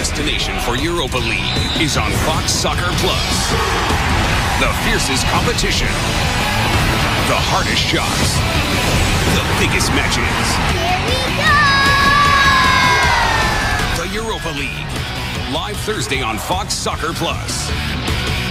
destination for Europa League is on Fox Soccer Plus. The fiercest competition, the hardest shots, the biggest matches. Here we go! The Europa League, live Thursday on Fox Soccer Plus.